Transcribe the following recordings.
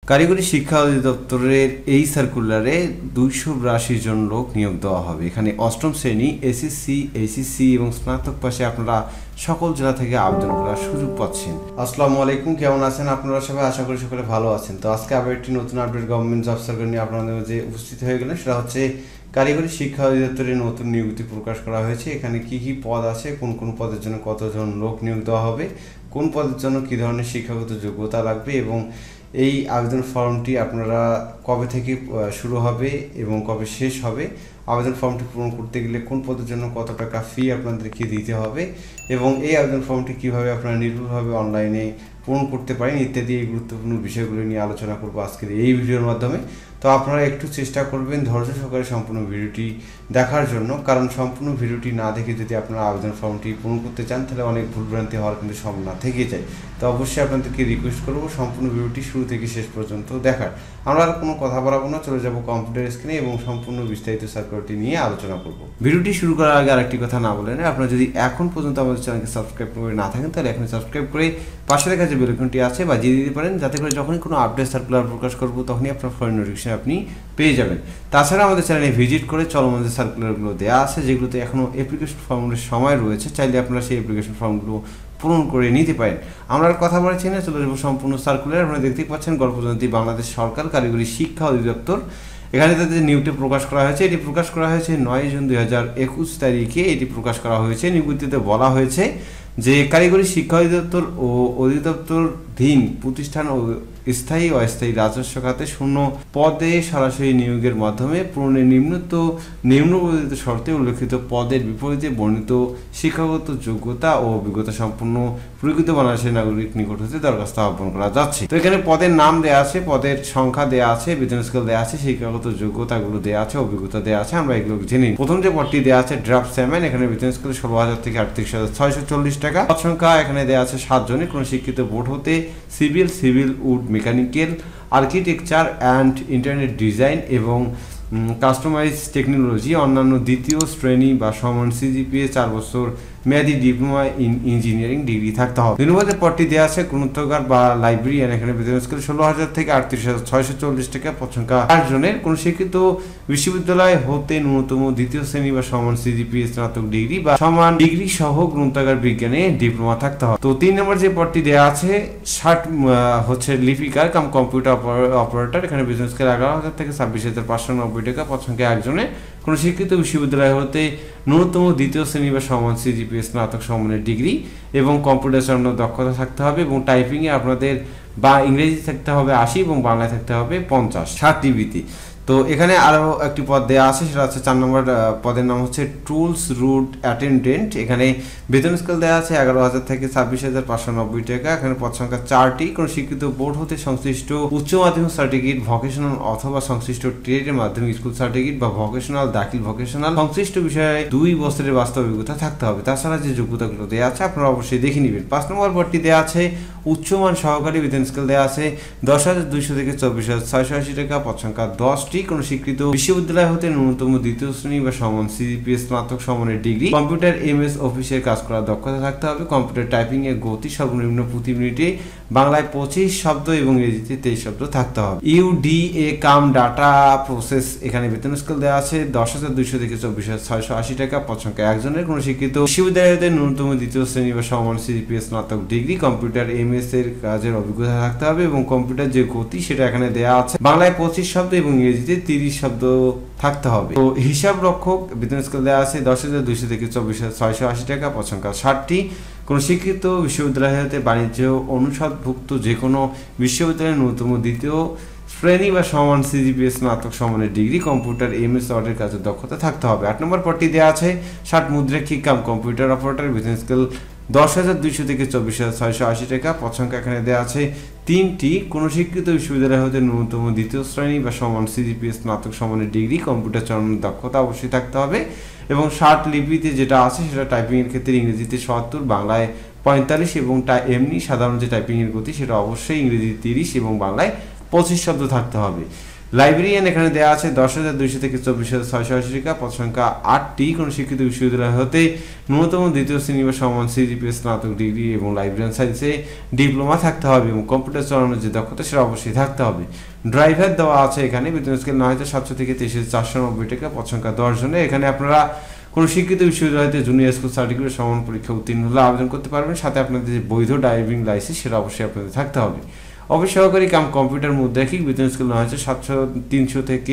কারিগরি শিক্ষা অধিদপ্তরের এই সার্কুলারে 282 জন লোক নিয়োগ দেওয়া হবে। এখানে অষ্টম শ্রেণী, এসএসসি, এইচএসসি এবং স্নাতক পাশে আপনারা সকল জেলা থেকে আবেদন করার সুযোগ পাচ্ছেন। আসসালামু আলাইকুম, কেমন আছেন আপনারা সবাই? আশা করি সকলে ভালো আছেন। তো আজকে আবার একটি নতুন আপডেট গভর্নমেন্ট জব সার্কুলার নিয়ে আপনাদের মাঝে উপস্থিত হয়ে গেলেন। সেটা হচ্ছে কারিগরি শিক্ষা অধিদপ্তরের নতুন নিয়োগটি প্রকাশ করা হয়েছে। এখানে কি কি পদ আছে, কোন কোন পদের জন্য কতজন লোক নিয়োগ দেওয়া হবে, কোন পদের জন্য কী ধরনের শিক্ষাগত যোগ্যতা লাগবে এবং এই আবেদন ফর্মটি আপনারা কবে থেকে শুরু হবে এবং কবে শেষ হবে, আবেদন ফর্মটি পূরণ করতে গেলে কোন পদের জন্য কত টাকা ফি আপনাদেরকে দিতে হবে এবং এই আবেদন ফর্মটি কীভাবে আপনারা নির্ভুলভাবে অনলাইনে পূরণ করতে পারেন ইত্যাদি এই গুরুত্বপূর্ণ বিষয়গুলো নিয়ে আলোচনা করব আজকের এই ভিডিওর মাধ্যমে। তো আপনারা একটু চেষ্টা করবেন ধৈর্য সহকারে সম্পূর্ণ ভিডিওটি দেখার জন্য, কারণ সম্পূর্ণ ভিডিওটি না দেখে যদি আপনারা আবেদন ফর্মটি পূরণ করতে চান তাহলে অনেক ভুলভ্রান্তি হওয়ার কিন্তু সম্ভাবনা থেকে যায়। তো অবশ্যই আপনাদেরকে রিকোয়েস্ট করব সম্পূর্ণ ভিডিওটি শুরু থেকে শেষ পর্যন্ত দেখার। আমরা আর কোনো কথা বলবো না, চলে যাব কম্পিউটার স্ক্রিনে এবং সম্পূর্ণ বিস্তারিত সার্কুলারটি নিয়ে আলোচনা করব। ভিডিওটি শুরু করার আগে আরেকটি কথা না বলে না, আপনারা যদি এখন পর্যন্ত আমাদের চ্যানেলকে সাবস্ক্রাইব করে না থাকেন তাহলে এখন সাবস্ক্রাইব করে পাশে দেখা যে বেল আইকনটি আছে বাজিয়ে দিতে পারেন, যাতে করে যখনই কোনো আপডেট সার্কুলার প্রকাশ করব তখনই আপনার ফোন নোটিফিকেশন আপনি পেয়ে যাবেন। তাছাড়া আমাদের চ্যানেলে ভিজিট করে চলমান যে সার্কুলারগুলো দেওয়া আছে যেগুলোতে এখনও অ্যাপ্লিকেশন ফর্মের সময় রয়েছে, চাইলে আপনারা সেই অ্যাপ্লিকেশন ফর্মগুলো পূরণ করে নিতে পারেন। আমরা আর কথা বলছি না, চলে যাবো সম্পূর্ণ সার্কুলার। আপনারা দেখতেই পাচ্ছেন গল্পজয়ন্তী বাংলাদেশ সরকার কারিগরি শিক্ষা অধিদপ্তর, এখানে তাদের নিয়োগটি প্রকাশ করা হয়েছে। এটি প্রকাশ করা হয়েছে 9 জুন 2021 তারিখে এটি প্রকাশ করা হয়েছে। নিয়োগটিতে বলা হয়েছে যে কারিগরি শিক্ষা অধিদপ্তর ও অধিদপ্তরধীন প্রতিষ্ঠান ও স্থায়ী ও অস্থায়ী রাজস্ব খাতে শূন্য পদে সরাসরি নিয়োগের মাধ্যমে পূরণের নিম্নবর্ণিত শর্তে উল্লেখিত পদের বিপরীতে বর্ণিত শিক্ষাগত যোগ্যতা ও অভিজ্ঞতা সম্পন্ন প্রকৃত বাংলাদেশের নাগরিক নিকট হতে দরখাস্ত আহ্বান করা যাচ্ছে। তো এখানে পদের নাম দেওয়া আছে, পদের সংখ্যা দেওয়া আছে, বেতন স্কেল দেওয়া আছে, শিক্ষাগত যোগ্যতাগুলো দেওয়া আছে, অভিজ্ঞতা দেওয়া আছে। আমরা এগুলো জেনে নিই। প্রথম যে পদটি দেওয়া আছে ড্রাফটসম্যান, এখানে বেতন স্কেল 16,000 থেকে 38,640 টাকা। পদ সংখ্যা এখানে দেওয়া আছে 7 জনের। কোনো শিক্ষিত বোর্ড হতে civil wood mechanical, architecture and internet design এবং কাস্টমাইজ টেকনোলজি, অন্যান্য দ্বিতীয় শ্রেণী বা সমান সিজিপিএ 4 বছর মেয়াদি ডিপ্লোমা ইন ইঞ্জিনিয়ারিং ডিগ্রি থাকতে হবে। 2 নম্বরের পদটি দেওয়া আছে গ্রন্থাগার বা লাইব্রেরিয়ান, এখানে বেতন স্কেল 16,000 থেকে 38,640 টাকা। পদ সংখ্যা 8 জনের। কোনো শিক্ষিত বিশ্ববিদ্যালয় হতে ন্যূনতম দ্বিতীয় শ্রেণী বা সমান সিজিপিএ স্নাতক ডিগ্রি বা সমান ডিগ্রি সহ গ্রন্থাগার বিজ্ঞানে ডিপ্লোমা থাকতে হবে। তো 3 নম্বর যে পদটি দেওয়া আছে 60 হচ্ছে লিপিকার কাম কম্পিউটার অপারেটর, এখানে বেতন স্কেল 11,000 থেকে 26,590 টাকা। পদ সংখ্যা 1 জনের। কোনো শিক্ষিত বিশ্ববিদ্যালয় হতে ন্যূনতম দ্বিতীয় শ্রেণী বা সমান সিজিপিএ স্নাতক সমানের ডিগ্রি এবং কম্পিউটার চালানোর দক্ষতা থাকতে হবে এবং টাইপিংয়ে আপনাদের বা ইংরেজি থাকতে হবে 80 এবং বাংলায় থাকতে হবে 50 60 টিভিতে। তো এখানে আরও একটি পদ দেওয়া আছে, সেটা হচ্ছে 4 নম্বর পদের নাম হচ্ছে টুলস রুট অ্যাটেন্ডেন্ট, এখানে বেতন স্কেল দেওয়া আছে 11,000 থেকে 26,590 টাকা। এখানে পদ সংখ্যা 4টি। কোনো শিক্ষিত বোর্ড হতে সংশ্লিষ্ট উচ্চ মাধ্যমিক সার্টিফিকেট, ভোকেশনাল অথবা সংশ্লিষ্ট ট্রেডের মাধ্যমিক স্কুল সার্টিফিকেট বা ভোকেশনাল দাখিল ভোকেশনাল সংশ্লিষ্ট বিষয়ে 2 বছরের বাস্তব অভিজ্ঞতা থাকতে হবে। তাছাড়া যে যোগ্যতাগুলো দেওয়া আছে আপনারা অবশ্যই দেখে নেবেন। 5 নম্বর পদটি দেওয়া আছে উচ্চমান সহকারী, বেতন স্কেল দেওয়া আছে 10,200 থেকে 24,680 টাকা। পদ সংখ্যা 10টি। কোনো স্বীকৃত বিশ্ববিদ্যালয় হতে ন্যূনতম দ্বিতীয় শ্রেণী বা সমান সিজিপিএ স্নাতক সমানের ডিগ্রি, কম্পিউটার এমএস অফিসের কাজ করার দক্ষতা থাকতে হবে। কম্পিউটার টাইপিং এর গতি সর্বনিম্ন প্রতি মিনিটে বাংলায় 25 শব্দ এবং ইংরেজিতে 23 শব্দ থাকতে হবে। ইউডিএ কাম ডাটা প্রসেস, এখানে বেতন স্কেল দেওয়া আছে 10,200 থেকে 24,680 টাকা। পদ সংখ্যা 1 জনের। কোনো শিক্ষিত বিশ্ববিদ্যালয় হতে ন্যূনতম দ্বিতীয় শ্রেণী বা সমান সিজিপিএ স্নাতক ডিগ্রি, কম্পিউটার এমএস এর কাজের অভিজ্ঞতা থাকতে হবে এবং কম্পিউটার যে গতি সেটা এখানে দেওয়া আছে বাংলায় 25 শব্দ এবং ইংরেজিতে 30 শব্দ থাকতে হবে। তো হিসাব রক্ষক, বেতন স্কেল দেওয়া আছে 10,200 থেকে 24,680 টাকা। পদ সংখ্যা 60টি। কোনো শিক্ষিত বিশ্ববিদ্যালয় হতে বাণিজ্য অনুষদভুক্ত যে কোনো বিশ্ববিদ্যালয়ের ন্যূনতম দ্বিতীয় শ্রেণী বা সমান সিজিপিএ স্নাতক সমানের ডিগ্রি, কম্পিউটার এমএস ওয়ার্ডের কাজের দক্ষতা থাকতে হবে। 8 নম্বর পদটি দেওয়া আছে 60 মুদ্রাক্ষিক কাম কম্পিউটার অপারেটর, বেতন স্কেল 10,200 থেকে 24,680 টাকা। পদ সংখ্যা এখানে দেওয়া আছে 3টি। কোনো শিক্ষিত বিশ্ববিদ্যালয় হতে ন্যূনতম দ্বিতীয় শ্রেণী বা সমান সিজিপিএ স্নাতক সমানের ডিগ্রি, কম্পিউটার চালানোর দক্ষতা অবশ্যই থাকতে হবে এবং 60 লিপিতে যেটা আছে সেটা টাইপিংয়ের ক্ষেত্রে ইংরেজিতে 70, বাংলায় 45 এবং এমনি সাধারণ যে টাইপিংয়ের গতি সেটা অবশ্যই ইংরেজিতে 30 এবং বাংলায় 25 শব্দ থাকতে হবে। লাইব্রেরিয়ান এখানে দেওয়া আছে 10,200 থেকে 24,680 টাকা, পদ সংখ্যা 8টি। কোনো শিক্ষিত বিশ্ববিদ্যালয় হতে ন্যূনতম দ্বিতীয় শ্রেণী বা সমান সিজিপিএ স্নাতক ডিগ্রি এবং লাইব্রেরিয়ান সায়েন্সে ডিপ্লোমা থাকতে হবে এবং কম্পিউটার চালানোর যে দক্ষতা সেটা অবশ্যই থাকতে হবে। ড্রাইভার দেওয়া আছে এখানে, বেতন স্কেল 9,700 থেকে 23,490 টাকা, পদ সংখ্যা 10 জনের। এখানে আপনারা কোনো শিক্ষিত বিশ্ববিদ্যালয়তে জুনিয়র স্কুল সার্টিফিকেট সমান পরীক্ষা উত্তীর্ণ হলে আবেদন করতে পারবেন। সাথে আপনাদের যে বৈধ ড্রাইভিং লাইসেন্স সেটা অবশ্যই আপনাদের থাকতে হবে। অফিস সহকারী কাম কম্পিউটার মুদ্রাক্ষিক, বেতন স্কেল 9,300 থেকে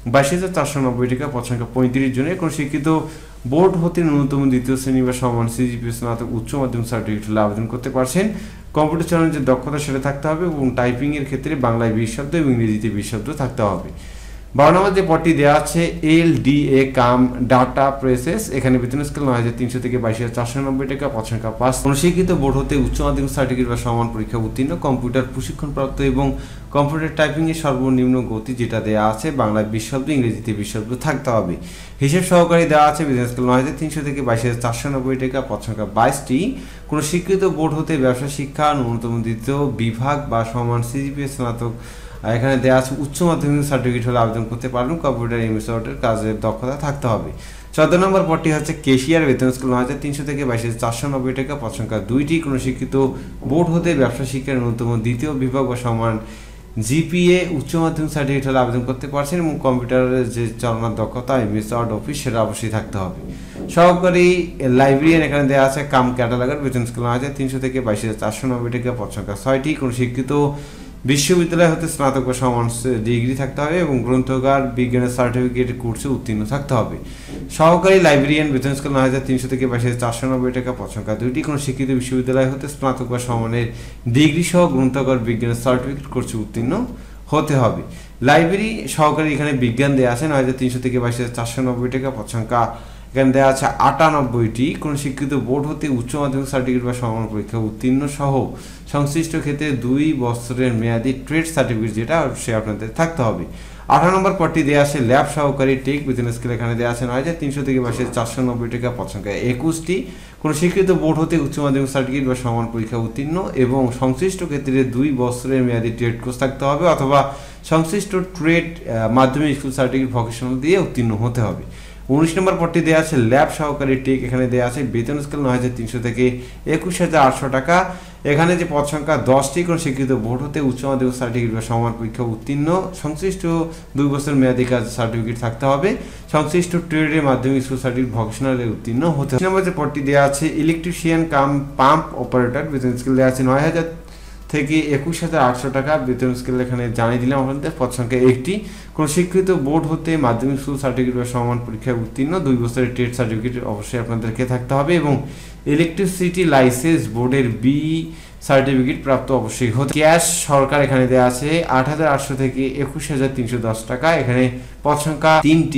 22,490 টাকা, পদ সংখ্যা 35 জনের। কোনো শিক্ষিত বোর্ড হতে ন্যূনতম দ্বিতীয় শ্রেণী বা সমান সিজিপিএ স্নাতক উচ্চ মাধ্যমিক সার্টিফিকেট হলে আবেদন করতে পারছেন। কম্পিউটার চালানোর যে দক্ষতা সেটা থাকতে হবে এবং টাইপিং এর ক্ষেত্রে বাংলায় 20 শব্দ এবং ইংরেজিতে 20 শব্দ থাকতে হবে। 12 নম্বর যে পদটি দেওয়া আছে LDA কাম ডাটা প্রসেস, এখানে বেতন স্কেল 9,300 থেকে 22,490 টাকা, পদ সংখ্যা 5। কোনো শিক্ষিত বোর্ড হতে উচ্চ মাধ্যমিক সার্টিফিকেট বা সমান পরীক্ষা উত্তীর্ণ, কম্পিউটার প্রশিক্ষণপ্রাপ্ত এবং কম্পিউটার টাইপিং এর সর্বনিম্ন গতি যেটা দেওয়া আছে বাংলায় 20 শব্দ ইংরেজিতে 20 শব্দ থাকতে হবে। হিসাব সহকারী দেওয়া আছে বেতন স্কেল 9,300 থেকে 22,490 টাকা, পদ সংখ্যা 22টি। কোনো স্বীকৃত বোর্ড হতে ব্যবসা শিক্ষা ন্যূনতম দ্বিতীয় বিভাগ বা সমান সিজিপিএ স্নাতক, এখানে দেওয়া আছে উচ্চ মাধ্যমিক সার্টিফিকেট হলে আবেদন করতে পারবেন। কম্পিউটার এমএস ওয়ার্ডের কাজের দক্ষতা থাকতে হবে। 14 নম্বর পদটি হচ্ছে কেশিয়ার, বেতন স্কেল 9,300 থেকে 22,490 টাকা, পদ সংখ্যা 2টি। কোনো শিক্ষিত বোর্ড হতে ব্যবসা শিক্ষার ন্যূনতম দ্বিতীয় বিভাগ বা সমান জিপিএ উচ্চ মাধ্যমিক সার্টিফিকেট হলে আবেদন করতে পারছেন এবং কম্পিউটারের যে চালানোর দক্ষতা এমএস ওয়ার্ড অফিস সেটা অবশ্যই থাকতে হবে। সহকারী লাইব্রেরিয়ান এখানে দেওয়া আছে কাম ক্যাটালগার, বেতন স্কেল 9,300 থেকে 22,490 টাকা, পদ সংখ্যা 6টি। কোনো শিক্ষিত বিশ্ববিদ্যালয় হতে স্নাতক বা সমান ডিগ্রি থাকতে হবে এবং গ্রন্থাগার বিজ্ঞানের সার্টিফিকেট কোর্সে উত্তীর্ণ থাকতে হবে। সহকারী লাইব্রেরিয়ান, বেতন স্কেল 9,300 থেকে 22,490 টাকা, পদ সংখ্যা 2টি। কোনো শিক্ষিত বিশ্ববিদ্যালয় হতে স্নাতক বা সমানের ডিগ্রি সহ গ্রন্থাগার বিজ্ঞানের সার্টিফিকেট কোর্সে উত্তীর্ণ হতে হবে। লাইব্রেরি সহকারী এখানে বিজ্ঞান দেওয়া আছে 9,300 থেকে 22,490 টাকা, পদ সংখ্যা এখানে দেওয়া আছে 98টি। কোনো শিক্ষিত বোর্ড হতে উচ্চ মাধ্যমিক সার্টিফিকেট বা সমান পরীক্ষা উত্তীর্ণ সহ সংশ্লিষ্ট ক্ষেত্রে 2 বছরের মেয়াদী ট্রেড সার্টিফিকেট যেটা সে আপনাদের থাকতে হবে। 18 নম্বর পদটি দেওয়া আছে ল্যাব সহকারী টেক, বেতন স্কেল এখানে দেওয়া আছে 9,300 থেকে 22,490 টাকা, পদ সংখ্যা 21টি। কোনো স্বীকৃত বোর্ড হতে উচ্চ মাধ্যমিক সার্টিফিকেট বা সমান পরীক্ষা উত্তীর্ণ এবং সংশ্লিষ্ট ক্ষেত্রে 2 বছরের মেয়াদী ট্রেড কোর্স থাকতে হবে অথবা সংশ্লিষ্ট ট্রেড মাধ্যমিক স্কুল সার্টিফিকেট ভোকেশনাল দিয়ে উত্তীর্ণ হতে হবে। 19 নম্বর পদটি দেওয়া আছে ল্যাব সহকারী টেক, এখানে দেওয়া আছে বেতন স্কেল 9,300 থেকে 21,800 টাকা। এখানে যে পদ সংখ্যা 10টি। কোনো স্বীকৃত বোর্ড হতে উচ্চ মাধ্যমিক সার্টিফিকেট বা সমান পরীক্ষা উত্তীর্ণ সংশ্লিষ্ট 2 বছর মেয়াদী কাজ সার্টিফিকেট থাকতে হবে, সংশ্লিষ্ট ট্রেডের মাধ্যমিক স্কুল সার্টিফিকেট ভোকেশনালে উত্তীর্ণ হতে হবে। নম্বর যে পদটি দেওয়া আছে ইলেকট্রিশিয়ান কাম পাম্প অপারেটর, বেতন স্কেল দেওয়া আছে 9,000 থেকে 21,800 টাকা, বেতন স্কেল এখানে জানিয়ে দিলাম আপনাদের। পদ সংখ্যা 1টি। কোনো স্বীকৃত বোর্ড হতে মাধ্যমিক স্কুল সার্টিফিকেট বা সমান পরীক্ষায় উত্তীর্ণ 2 বছরের ট্রেড সার্টিফিকেট অবশ্যই আপনাদেরকে থাকতে হবে এবং ইলেকট্রিসিটি লাইসেন্স বোর্ডের বি সার্টিফিকেট প্রাপ্ত অবশ্যই হতে। ক্যাশ সরকার এখানে দেওয়া আছে 8,800 থেকে 21,310 টাকা। এখানে পদ সংখ্যা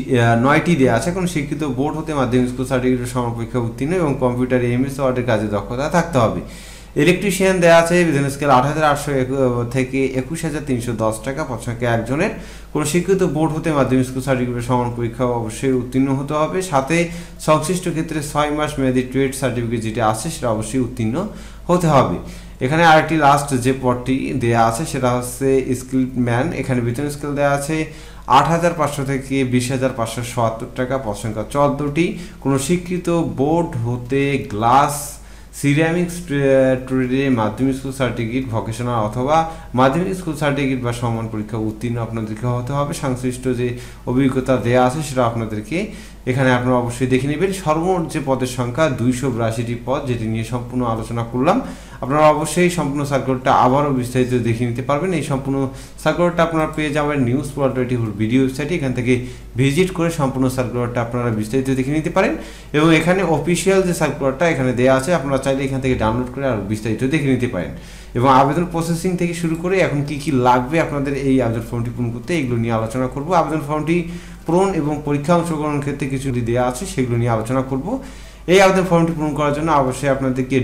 9টি দেওয়া আছে। কোনো শিক্ষিত বোর্ড হতে মাধ্যমিক স্কুল সার্টিফিকেট সমান পরীক্ষা উত্তীর্ণ এবং কম্পিউটার এমএস ওয়ার্ডের কাজে দক্ষতা থাকতে হবে। ইলেকট্রিশিয়ান দেওয়া আছে বেতন স্কেল 8,800 থেকে 21,310 টাকা, পদ সংখ্যা 1 জনের। কোনো স্বীকৃত বোর্ড হতে মাধ্যমিক স্কুল সার্টিফিকেট সমান পরীক্ষা অবশ্যই উত্তীর্ণ হতে হবে, সাথে সংশ্লিষ্ট ক্ষেত্রে 6 মাস মেয়াদী ট্রেড সার্টিফিকেট যেটা আছে সেটা অবশ্যই উত্তীর্ণ হতে হবে। এখানে আরেকটি লাস্ট যে পদটি দেওয়া আছে সেটা হচ্ছে স্কিল ম্যান, এখানে বেতন স্কেল দেওয়া আছে 8,500 থেকে 20,570 টাকা, পদ সংখ্যা 14টি। কোনো স্বীকৃত বোর্ড হতে গ্লাস সিরামিক্স ট্রেডে মাধ্যমিক স্কুল সার্টিফিকেট ভোকেশনাল অথবা মাধ্যমিক স্কুল সার্টিফিকেট বা সমান পরীক্ষা উত্তীর্ণ আপনাদেরকে হতে হবে। সংশ্লিষ্ট যে অভিজ্ঞতা দেওয়া আছে সেটা আপনাদেরকে এখানে আপনারা অবশ্যই দেখে নেবেন। সর্বমোট যে পদের সংখ্যা 282টি পদ, যেটি নিয়ে সম্পূর্ণ আলোচনা করলাম। আপনারা অবশ্যই সম্পূর্ণ সার্কুলারটা আবারও বিস্তারিত দেখে নিতে পারবেন। এই সম্পূর্ণ সার্কুলারটা আপনারা পেয়ে যাবেন নিউজ পোর্টাল ভিডিও ওয়েবসাইটে, এখান থেকে ভিজিট করে সম্পূর্ণ সার্কুলারটা আপনারা বিস্তারিত দেখে নিতে পারেন এবং এখানে অফিসিয়াল যে সার্কুলারটা এখানে দেওয়া আছে আপনারা চাইলে এখান থেকে ডাউনলোড করে আর বিস্তারিত দেখে নিতে পারেন এবং আবেদন প্রসেসিং থেকে শুরু করে এখন কি কি লাগবে আপনাদের এই আবেদন ফর্মটি পূরণ করতে এগুলো নিয়ে আলোচনা করব। আবেদন ফর্মটি পূরণ এবং পরীক্ষা অংশগ্রহণের ক্ষেত্রে কিছু দেওয়া আছে সেগুলো নিয়ে আলোচনা করব। এই আবেদন ফর্মটি পূরণ করার জন্য অবশ্যই আপনাদেরকে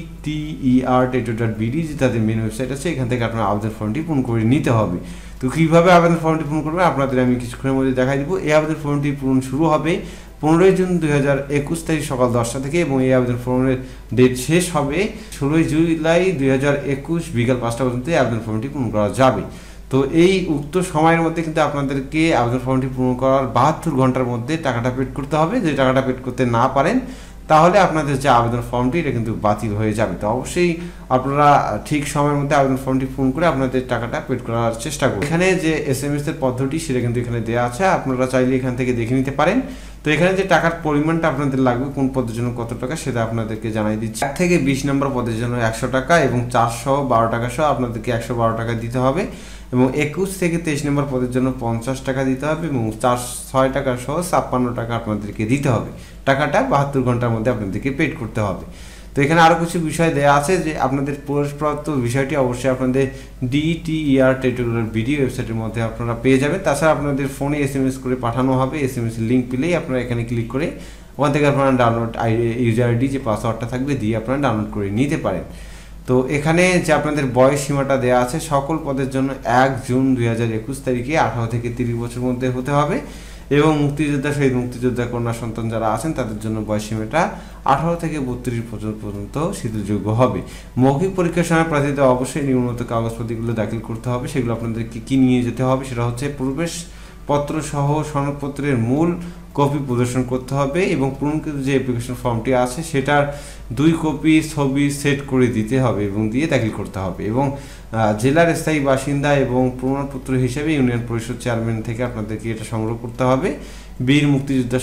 DTER.BD যে তাদের মেন ওয়েবসাইট আছে এখান থেকে আপনার আবেদন ফর্মটি পূরণ করে নিতে হবে। তো কীভাবে আবেদন ফর্মটি পূরণ করবেন আপনাদের আমি কিছুক্ষণের মধ্যে দেখাই দিব। এই আবেদন ফর্মটি পূরণ শুরু হবে 15 জুন 2021 তারিখ সকাল 10টা থেকে এবং এই আবেদন ফর্মের ডেট শেষ হবে 16 জুলাই 2021 বিকাল 5টা পর্যন্ত এই আবেদন ফর্মটি পূরণ করা যাবে। তো এই উক্ত সময়ের মধ্যে কিন্তু আপনাদেরকে আবেদন ফর্মটি পূরণ করার 72 ঘন্টার মধ্যে টাকাটা পেড করতে হবে। যদি টাকাটা পেড করতে না পারেন তাহলে আপনাদের যে আবেদন ফর্মটি এটা কিন্তু বাতিল হয়ে যাবে। তো অবশ্যই আপনারা ঠিক সময়ের মধ্যে আবেদন ফর্মটি পূরণ করে আপনাদের টাকাটা পেড করার চেষ্টা করুন। এখানে যে SMS এর পদ্ধতি সেটা কিন্তু এখানে দেওয়া আছে, আপনারা চাইলে এখান থেকে দেখে নিতে পারেন। তো এখানে যে টাকার পরিমাণটা আপনাদের লাগবে কোন পদের জন্য কত টাকা সেটা আপনাদেরকে জানাই দিচ্ছি। 1 থেকে 20 নম্বর পদের জন্য 100 টাকা এবং 412 টাকা সহ আপনাদেরকে 112 টাকা দিতে হবে এবং 21 থেকে 23 নম্বর পদের জন্য 50 টাকা দিতে হবে এবং 6 টাকা সহ 56 টাকা আপনাদেরকে দিতে হবে। টাকাটা 72 ঘন্টার মধ্যে আপনাদেরকে পেড করতে হবে। তো এখানে আরও কিছু বিষয় দেওয়া আছে যে আপনাদের পুরস্প্রাপ্ত বিষয়টি অবশ্যই আপনাদের DTER টেটুলার ভিডিও ওয়েবসাইটের মধ্যে আপনারা পেয়ে যাবেন। তাছাড়া আপনাদের ফোনে SMS করে পাঠানো হবে। SMS লিঙ্ক পেলেই আপনারা এখানে ক্লিক করে ওখান থেকে আপনারা ডাউনলোড ইউজার আইডি যে পাসওয়ার্ডটা থাকবে দিয়ে আপনারা ডাউনলোড করে নিতে পারেন। তো এখানে যে আপনাদের বয়স সীমাটা দেওয়া আছে সকল পদের জন্য 1 জুন 2021 তারিখে 18 থেকে 30 বছর মধ্যে হতে হবে এবং মুক্তিযোদ্ধা শহীদ মুক্তিযোদ্ধা কন্যা সন্তান যারা আছেন তাদের জন্য বয়স সীমাটা 18 থেকে 32 বছর পর্যন্ত শিথিলযোগ্য হবে। মৌখিক পরীক্ষার সময় প্রার্থীদের অবশ্যই নিম্নলিখিত কাগজপত্রগুলো দাখিল করতে হবে। সেগুলো আপনাদেরকে কি নিয়ে যেতে হবে সেটা হচ্ছে প্রবেশ পত্র সহ সনদপত্রের মূল কপি প্রদর্শন করতে হবে এবং পূরণকৃত যে অ্যাপ্লিকেশন ফর্মটি আছে সেটার 2 কপি ছবি সেট করে দিতে হবে এবং দিয়ে দাখিল করতে হবে এবং জেলার স্থায়ী বাসিন্দা এবং প্রমাণপত্র হিসেবে ইউনিয়ন পরিষদ চেয়ারম্যান থেকে আপনাদেরকে এটা সংগ্রহ করতে হবে। বীর মুক্তিযোদ্ধা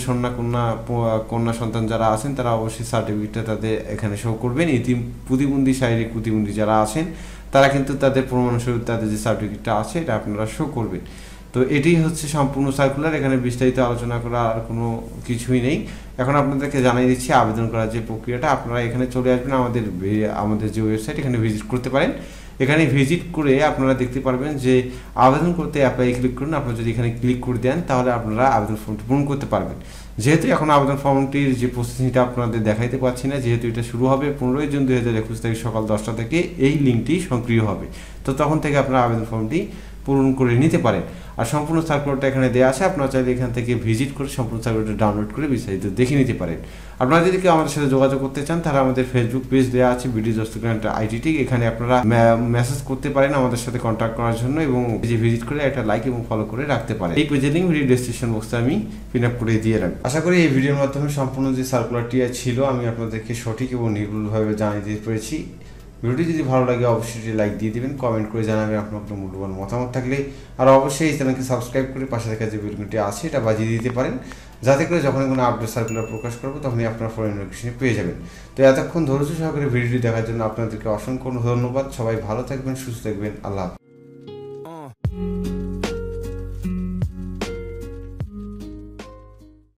কন্যা সন্তান যারা আছেন তারা অবশ্যই সার্টিফিকেটটা তাদের এখানে শো করবেন। প্রতিবন্ধী শারীরিক প্রতিবন্ধী যারা আছেন তারা কিন্তু তাদের প্রমাণস্বরূপ তাদের যে সার্টিফিকেটটা আছে এটা আপনারা শো করবেন। তো এটি হচ্ছে সম্পূর্ণ সার্কুলার, এখানে বিস্তারিত আলোচনা করা আর কোনো কিছুই নেই। এখন আপনাদেরকে জানিয়ে দিচ্ছি আবেদন করার যে প্রক্রিয়াটা। আপনারা এখানে চলে আসবেন আমাদের যে ওয়েবসাইট, এখানে ভিজিট করতে পারেন। এখানে ভিজিট করে আপনারা দেখতে পারবেন যে আবেদন করতে অ্যাপ্লাই ক্লিক করুন। আপনারা যদি এখানে ক্লিক করে দেন তাহলে আপনারা আবেদন ফর্মটি পূরণ করতে পারবেন। যেহেতু এখন আবেদন ফর্মটির যে প্রসেসিংটা আপনাদের দেখাইতে পারছি না, যেহেতু এটা শুরু হবে 15 জুন 2021 তারিখ সকাল 10টা থেকে এই লিঙ্কটি সক্রিয় হবে। তো তখন থেকে আপনারা আবেদন ফর্মটি পূরণ করে নিতে পারেন। আর সম্পূর্ণ সার্কুলারটা এখানে দেওয়া আছে, আপনারা চাইলে এখান থেকে ভিজিট করে সম্পূর্ণ সার্কুলারটা ডাউনলোড করে বিস্তারিত দেখে নিতে পারেন। আপনারা যদি কেউ আমাদের সাথে যোগাযোগ করতে চান তাহলে আমাদের ফেসবুক পেজ দেওয়া আছে বিডি দস্তগ্রান্ট আইটিটি, এখানে আপনারা মেসেজ করতে পারেন আমাদের সাথে কন্ট্যাক্ট করার জন্য এবং পেজে ভিজিট করে একটা লাইক এবং ফলো করে রাখতে পারেন। এই পেজের লিঙ্ক ভিডিও ডেসক্রিপশন বক্সে আমি পিন আপ করে দিয়ে রাখবো। আশা করি এই ভিডিওর মাধ্যমে সম্পূর্ণ যে সার্কুলারটি ছিল আমি আপনাদেরকে সঠিক এবং নির্ভুলভাবে জানিয়ে দিতে পেরেছি। ভিডিওটি যদি ভালো লাগে অবশ্যই লাইক দিয়ে দিবেন, কমেন্ট করে জানাবেন আপনার মূল্যবান মতামত থাকলে, আর অবশ্যই এই চ্যানেলকে সাবস্ক্রাইব করে পাশে থাকা যে বেলগুলিটি আছে এটা বাজিয়ে দিতে পারেন, যাতে করে যখন কোনো আপডেট সার্কুলার প্রকাশ করবো তখনই আপনার ফোন নোটিফিকেশন পেয়ে যাবেন। তো এতক্ষণ ধৈর্য সহকারে ভিডিওটি দেখার জন্য আপনাদেরকে অসংখ্য ধন্যবাদ। সবাই ভালো থাকবেন, সুস্থ থাকবেন। আল্লাহ।